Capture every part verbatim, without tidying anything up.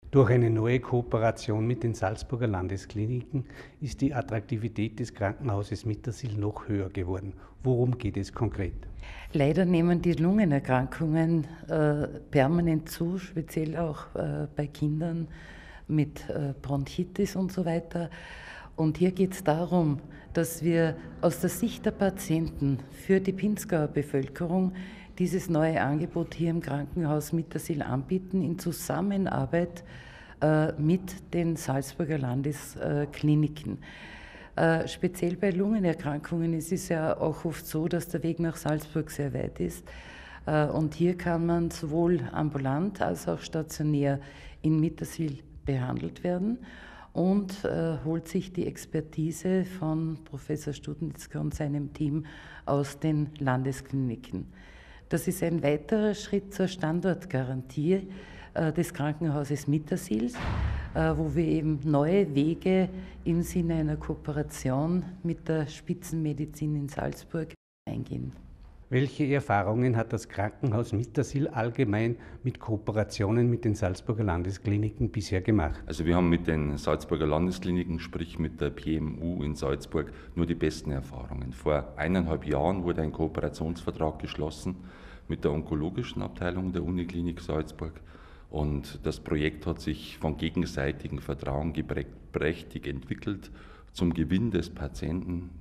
Durch eine neue Kooperation mit den Salzburger Landeskliniken ist die Attraktivität des Krankenhauses Mittersill noch höher geworden. Worum geht es konkret? Leider nehmen die Lungenerkrankungen äh, permanent zu, speziell auch äh, bei Kindern mit äh, Bronchitis und so weiter. Und hier geht es darum, dass wir aus der Sicht der Patienten für die Pinzgauer Bevölkerung dieses neue Angebot hier im Krankenhaus Mittersill anbieten, in Zusammenarbeit äh, mit den Salzburger Landeskliniken. Äh, speziell bei Lungenerkrankungen ist es ja auch oft so, dass der Weg nach Salzburg sehr weit ist. Äh, und hier kann man sowohl ambulant als auch stationär in Mittersill behandelt werden und äh, holt sich die Expertise von Professor Studnitzka und seinem Team aus den Landeskliniken. Das ist ein weiterer Schritt zur Standortgarantie äh, des Krankenhauses Mittersill, äh, wo wir eben neue Wege im Sinne einer Kooperation mit der Spitzenmedizin in Salzburg eingehen. Welche Erfahrungen hat das Krankenhaus Mittersill allgemein mit Kooperationen mit den Salzburger Landeskliniken bisher gemacht? Also wir haben mit den Salzburger Landeskliniken, sprich mit der P M U in Salzburg, nur die besten Erfahrungen. Vor eineinhalb Jahren wurde ein Kooperationsvertrag geschlossen mit der onkologischen Abteilung der Uniklinik Salzburg. Und das Projekt hat sich von gegenseitigem Vertrauen prächtig entwickelt zum Gewinn des Patienten.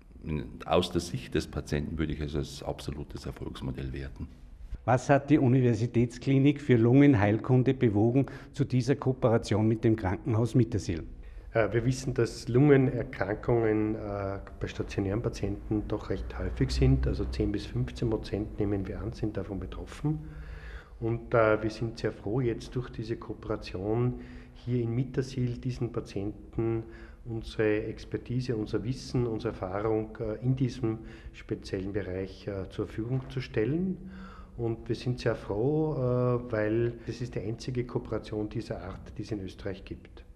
Aus der Sicht des Patienten würde ich es als absolutes Erfolgsmodell werten. Was hat die Universitätsklinik für Lungenheilkunde bewogen zu dieser Kooperation mit dem Krankenhaus Mittersill? Wir wissen, dass Lungenerkrankungen bei stationären Patienten doch recht häufig sind, also zehn bis fünfzehn Prozent nehmen wir an, sind davon betroffen. Und wir sind sehr froh, jetzt durch diese Kooperation hier in Mittersill diesen Patienten unsere Expertise, unser Wissen, unsere Erfahrung in diesem speziellen Bereich zur Verfügung zu stellen. Und wir sind sehr froh, weil das ist die einzige Kooperation dieser Art, die es in Österreich gibt.